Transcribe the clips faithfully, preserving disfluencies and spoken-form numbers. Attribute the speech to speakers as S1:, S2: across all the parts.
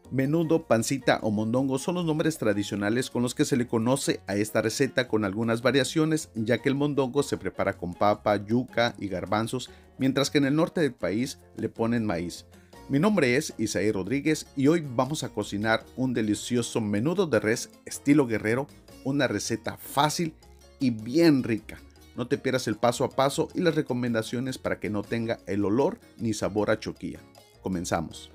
S1: Menudo, pancita o mondongo son los nombres tradicionales con los que se le conoce a esta receta, con algunas variaciones, ya que el mondongo se prepara con papa, yuca y garbanzos, mientras que en el norte del país le ponen maíz. Mi nombre es Isaí Rodríguez y hoy vamos a cocinar un delicioso menudo de res estilo guerrero, una receta fácil y bien rica. No te pierdas el paso a paso y las recomendaciones para que no tenga el olor ni sabor a choquilla. Comenzamos.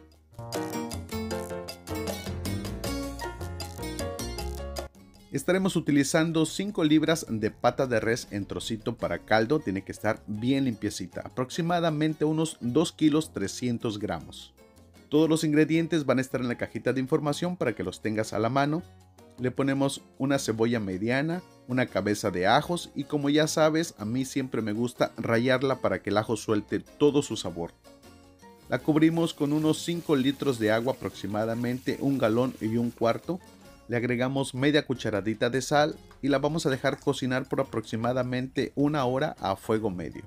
S1: Estaremos utilizando cinco libras de pata de res en trocito para caldo. Tiene que estar bien limpiecita, aproximadamente unos dos kilos trescientos gramos. Todos los ingredientes van a estar en la cajita de información para que los tengas a la mano. Le ponemos una cebolla mediana, una cabeza de ajos y, como ya sabes, a mí siempre me gusta rallarla para que el ajo suelte todo su sabor. La cubrimos con unos cinco litros de agua, aproximadamente un galón y un cuarto. Le agregamos media cucharadita de sal y la vamos a dejar cocinar por aproximadamente una hora a fuego medio.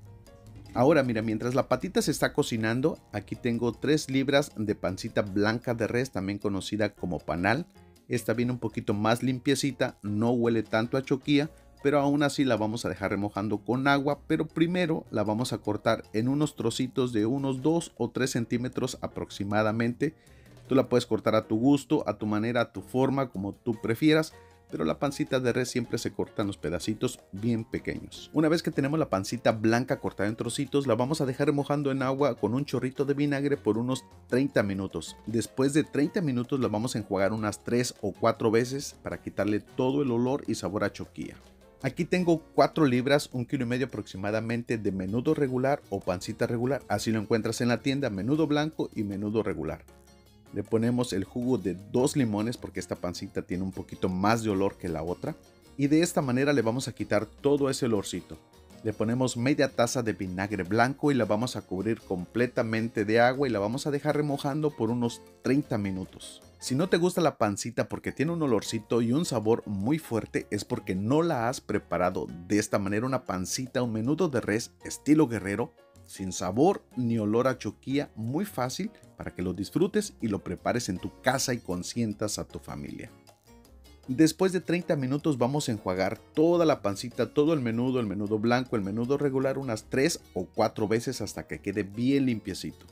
S1: Ahora mira, mientras la patita se está cocinando, aquí tengo tres libras de pancita blanca de res, también conocida como panal. Esta viene un poquito más limpiecita, no huele tanto a choquilla, pero aún así la vamos a dejar remojando con agua, pero primero la vamos a cortar en unos trocitos de unos dos o tres centímetros aproximadamente. Tú la puedes cortar a tu gusto, a tu manera, a tu forma, como tú prefieras, pero la pancita de res siempre se corta en los pedacitos bien pequeños. Una vez que tenemos la pancita blanca cortada en trocitos, la vamos a dejar remojando en agua con un chorrito de vinagre por unos treinta minutos. Después de treinta minutos la vamos a enjuagar unas tres o cuatro veces para quitarle todo el olor y sabor a choquilla. Aquí tengo cuatro libras, un kilo y medio aproximadamente de menudo regular o pancita regular. Así lo encuentras en la tienda, menudo blanco y menudo regular. Le ponemos el jugo de dos limones porque esta pancita tiene un poquito más de olor que la otra. Y de esta manera le vamos a quitar todo ese olorcito. Le ponemos media taza de vinagre blanco y la vamos a cubrir completamente de agua y la vamos a dejar remojando por unos treinta minutos. Si no te gusta la pancita porque tiene un olorcito y un sabor muy fuerte, es porque no la has preparado de esta manera, una pancita, un menudo de res estilo guerrero, sin sabor ni olor a choquilla, muy fácil para que lo disfrutes y lo prepares en tu casa y consientas a tu familia. Después de treinta minutos vamos a enjuagar toda la pancita, todo el menudo, el menudo blanco, el menudo regular unas tres o cuatro veces hasta que quede bien limpiecito.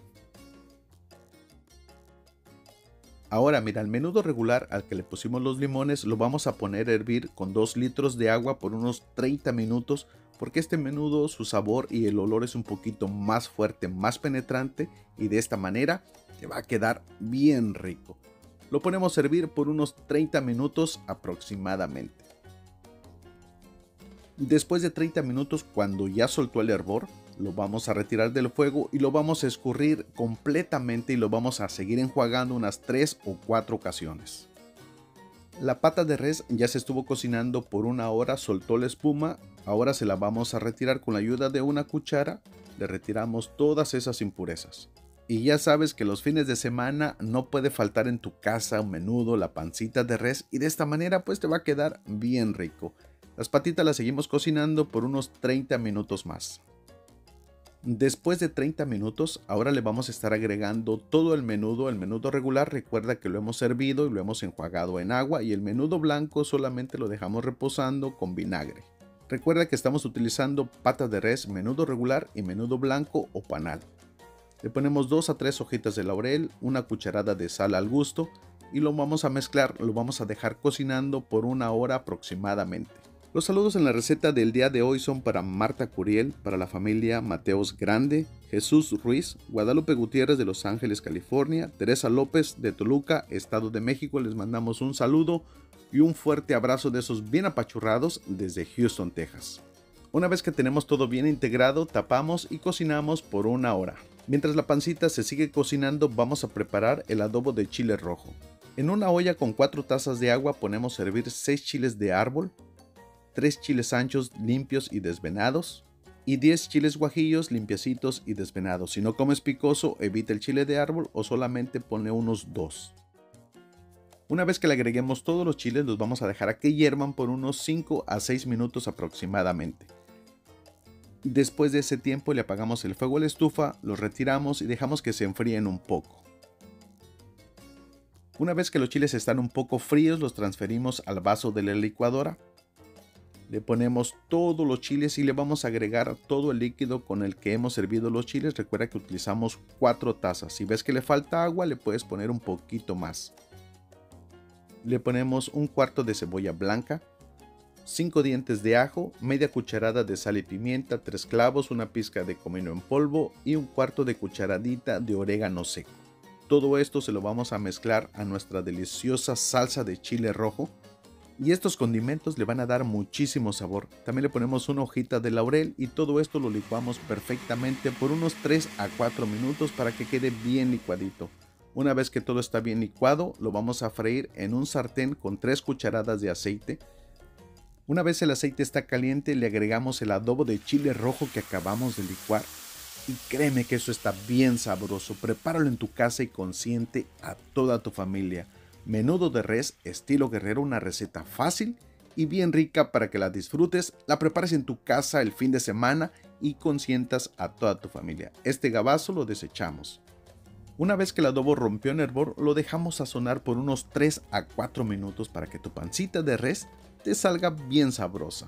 S1: Ahora mira, el menudo regular al que le pusimos los limones lo vamos a poner a hervir con dos litros de agua por unos treinta minutos, porque este menudo, su sabor y el olor es un poquito más fuerte, más penetrante, y de esta manera te va a quedar bien rico. Lo ponemos a hervir por unos treinta minutos aproximadamente. Después de treinta minutos, cuando ya soltó el hervor, lo vamos a retirar del fuego y lo vamos a escurrir completamente y lo vamos a seguir enjuagando unas tres o cuatro ocasiones. La pata de res ya se estuvo cocinando por una hora, soltó la espuma. Ahora se la vamos a retirar con la ayuda de una cuchara. Le retiramos todas esas impurezas. Y ya sabes que los fines de semana no puede faltar en tu casa un menudo, la pancita de res, y de esta manera pues te va a quedar bien rico. Las patitas las seguimos cocinando por unos treinta minutos más. Después de treinta minutos, ahora le vamos a estar agregando todo el menudo. El menudo regular, recuerda que lo hemos hervido y lo hemos enjuagado en agua, y el menudo blanco solamente lo dejamos reposando con vinagre. Recuerda que estamos utilizando pata de res, menudo regular y menudo blanco o panal. Le ponemos dos a tres hojitas de laurel, una cucharada de sal al gusto y lo vamos a mezclar, lo vamos a dejar cocinando por una hora aproximadamente. Los saludos en la receta del día de hoy son para Marta Curiel, para la familia Mateos Grande, Jesús Ruiz, Guadalupe Gutiérrez de Los Ángeles, California, Teresa López de Toluca, Estado de México. Les mandamos un saludo y un fuerte abrazo de esos bien apachurrados desde Houston, Texas. Una vez que tenemos todo bien integrado, tapamos y cocinamos por una hora. Mientras la pancita se sigue cocinando, vamos a preparar el adobo de chile rojo. En una olla con cuatro tazas de agua ponemos a hervir seis chiles de árbol, tres chiles anchos limpios y desvenados y diez chiles guajillos limpiecitos y desvenados. Si no comes picoso, evita el chile de árbol o solamente ponle unos dos. Una vez que le agreguemos todos los chiles, los vamos a dejar a que hiervan por unos cinco a seis minutos aproximadamente. Después de ese tiempo le apagamos el fuego a la estufa, los retiramos y dejamos que se enfríen un poco. Una vez que los chiles están un poco fríos, los transferimos al vaso de la licuadora. Le ponemos todos los chiles y le vamos a agregar todo el líquido con el que hemos servido los chiles. Recuerda que utilizamos cuatro tazas. Si ves que le falta agua, le puedes poner un poquito más. Le ponemos un cuarto de cebolla blanca, cinco dientes de ajo, media cucharada de sal y pimienta, tres clavos, una pizca de comino en polvo y un cuarto de cucharadita de orégano seco. Todo esto se lo vamos a mezclar a nuestra deliciosa salsa de chile rojo. Y estos condimentos le van a dar muchísimo sabor. También le ponemos una hojita de laurel y todo esto lo licuamos perfectamente por unos tres a cuatro minutos para que quede bien licuadito. Una vez que todo está bien licuado, lo vamos a freír en un sartén con tres cucharadas de aceite. Una vez el aceite está caliente, le agregamos el adobo de chile rojo que acabamos de licuar. Y créeme que eso está bien sabroso. Prepáralo en tu casa y consiente a toda tu familia. Menudo de res estilo guerrero, una receta fácil y bien rica para que la disfrutes, la prepares en tu casa el fin de semana y consientas a toda tu familia. Este gabazo lo desechamos. Una vez que el adobo rompió en hervor, lo dejamos sazonar por unos tres a cuatro minutos para que tu pancita de res te salga bien sabrosa.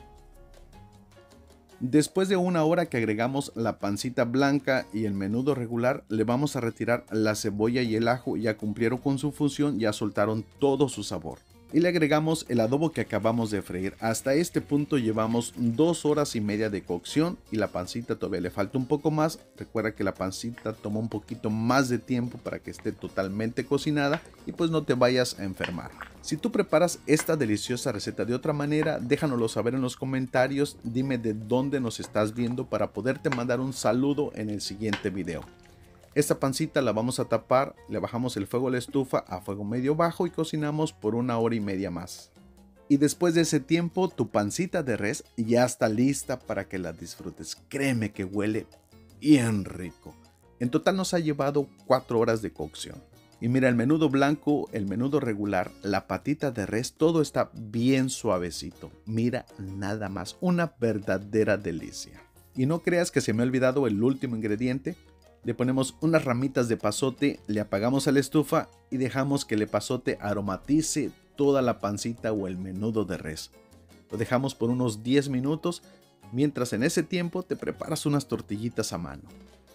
S1: Después de una hora que agregamos la pancita blanca y el menudo regular, le vamos a retirar la cebolla y el ajo. Ya cumplieron con su función, ya soltaron todo su sabor. Y le agregamos el adobo que acabamos de freír. Hasta este punto llevamos dos horas y media de cocción y la pancita todavía le falta un poco más. Recuerda que la pancita toma un poquito más de tiempo para que esté totalmente cocinada y pues no te vayas a enfermar. Si tú preparas esta deliciosa receta de otra manera, déjanoslo saber en los comentarios. Dime de dónde nos estás viendo para poderte mandar un saludo en el siguiente video. Esta pancita la vamos a tapar, le bajamos el fuego a la estufa a fuego medio bajo y cocinamos por una hora y media más. Y después de ese tiempo, tu pancita de res ya está lista para que la disfrutes. Créeme que huele bien rico. En total nos ha llevado cuatro horas de cocción. Y mira, el menudo blanco, el menudo regular, la patita de res, todo está bien suavecito. Mira nada más, una verdadera delicia. Y no creas que se me ha olvidado el último ingrediente. Le ponemos unas ramitas de pasote, le apagamos a la estufa y dejamos que el epazote aromatice toda la pancita o el menudo de res. Lo dejamos por unos diez minutos, mientras en ese tiempo te preparas unas tortillitas a mano.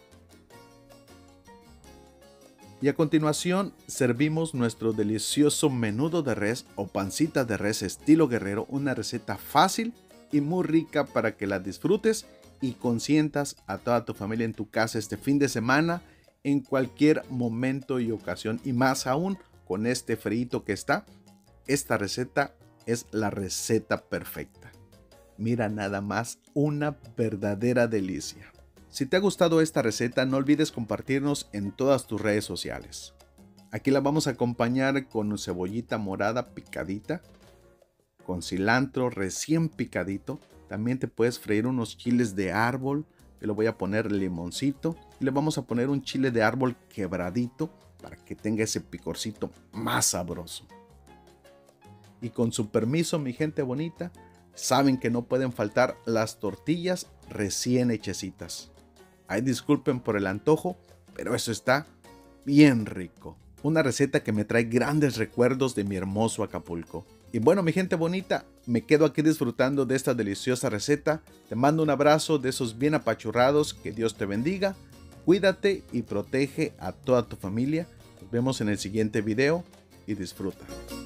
S1: Y a continuación servimos nuestro delicioso menudo de res o pancita de res estilo guerrero, una receta fácil y muy rica para que la disfrutes y consientas a toda tu familia en tu casa este fin de semana, en cualquier momento y ocasión, y más aún con este frío que está. Esta receta es la receta perfecta. Mira nada más, una verdadera delicia. Si te ha gustado esta receta, no olvides compartirnos en todas tus redes sociales. Aquí la vamos a acompañar con cebollita morada picadita, con cilantro recién picadito. También te puedes freír unos chiles de árbol, que le voy a poner limoncito. Y le vamos a poner un chile de árbol quebradito para que tenga ese picorcito más sabroso. Y con su permiso, mi gente bonita, saben que no pueden faltar las tortillas recién hechecitas. Ay, disculpen por el antojo, pero eso está bien rico. Una receta que me trae grandes recuerdos de mi hermoso Acapulco. Y bueno, mi gente bonita, me quedo aquí disfrutando de esta deliciosa receta. Te mando un abrazo de esos bien apachurrados. Que Dios te bendiga. Cuídate y protege a toda tu familia. Nos vemos en el siguiente video y disfruta.